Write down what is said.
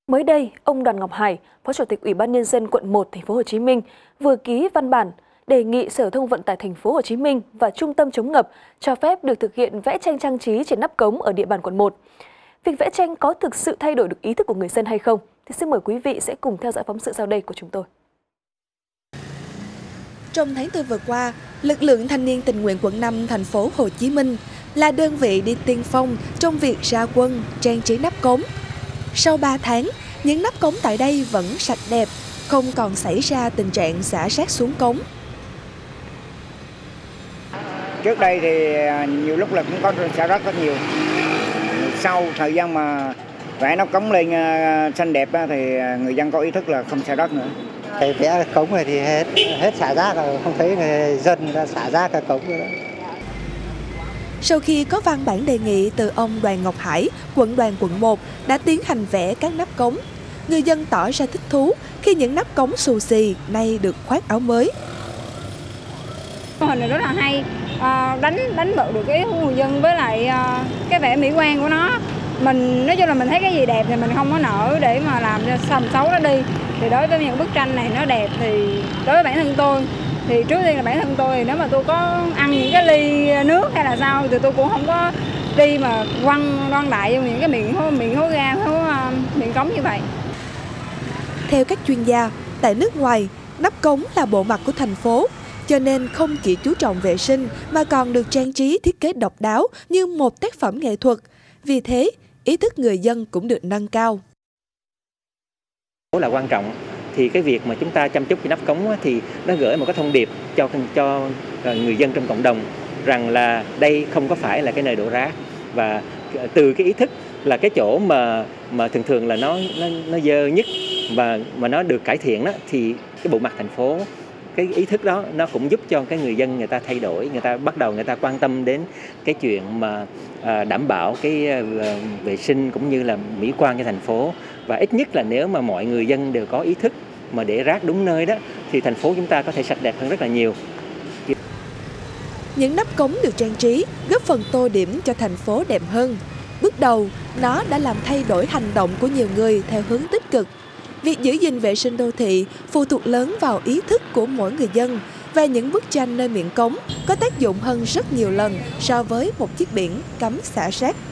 Mới đây, ông Đoàn Ngọc Hải, Phó Chủ tịch Ủy ban Nhân dân quận 1 thành phố Hồ Chí Minh vừa ký văn bản đề nghị Sở Thông vận tải thành phố Hồ Chí Minh và Trung tâm chống ngập cho phép được thực hiện vẽ tranh trang trí trên nắp cống ở địa bàn quận 1. Việc vẽ tranh có thực sự thay đổi được ý thức của người dân hay không? Thì xin mời quý vị sẽ cùng theo dõi phóng sự sau đây của chúng tôi. Trong tháng 4 vừa qua, lực lượng thanh niên tình nguyện quận 5 thành phố Hồ Chí Minh là đơn vị đi tiên phong trong việc ra quân trang trí nắp cống. Sau 3 tháng, những nắp cống tại đây vẫn sạch đẹp, không còn xảy ra tình trạng xả rác xuống cống. Trước đây thì nhiều lúc là cũng có xả rác rất nhiều. Sau thời gian mà vẽ nắp cống lên xanh đẹp thì người dân có ý thức là không xả rác nữa. Cái vẽ cống này thì hết xả rác rồi, không thấy người dân xả rác cái cống nữa. Sau khi có văn bản đề nghị từ ông Đoàn Ngọc Hải, quận đoàn quận 1 đã tiến hành vẽ các nắp cống, người dân tỏ ra thích thú khi những nắp cống xù xì nay được khoác áo mới. Mô hình này rất là hay, đánh bật được cái của người dân với lại cái vẻ mỹ quan của nó. Mình nói chung là mình thấy cái gì đẹp thì mình không có nỡ để mà làm cho xấu nó đi. Thì đối với những bức tranh này nó đẹp thì đối với bản thân tôi thì trước tiên là bản thân tôi thì nếu mà tôi có ăn những cái ly nước hay là sao thì tôi cũng không có đi mà quăng đại vô những cái miệng hố ga, miệng cống như vậy. Theo các chuyên gia, tại nước ngoài, nắp cống là bộ mặt của thành phố, cho nên không chỉ chú trọng vệ sinh mà còn được trang trí thiết kế độc đáo như một tác phẩm nghệ thuật. Vì thế, ý thức người dân cũng được nâng cao. Là quan trọng thì cái việc mà chúng ta chăm chút cái nắp cống thì nó gửi một cái thông điệp cho người dân trong cộng đồng rằng là đây không có phải là cái nơi đổ rác, và từ cái ý thức là cái chỗ mà thường là nó dơ nhất và mà nó được cải thiện đó, thì cái bộ mặt thành phố, cái ý thức đó nó cũng giúp cho cái người dân người ta thay đổi, người ta bắt đầu người ta quan tâm đến cái chuyện mà đảm bảo cái vệ sinh cũng như là mỹ quan cho thành phố. Và ít nhất là nếu mà mọi người dân đều có ý thức mà để rác đúng nơi đó thì thành phố chúng ta có thể sạch đẹp hơn rất là nhiều. Những nắp cống được trang trí góp phần tô điểm cho thành phố đẹp hơn. Bước đầu, nó đã làm thay đổi hành động của nhiều người theo hướng tích cực. Việc giữ gìn vệ sinh đô thị phụ thuộc lớn vào ý thức của mỗi người dân, và những bức tranh nơi miệng cống có tác dụng hơn rất nhiều lần so với một chiếc biển cấm xả rác.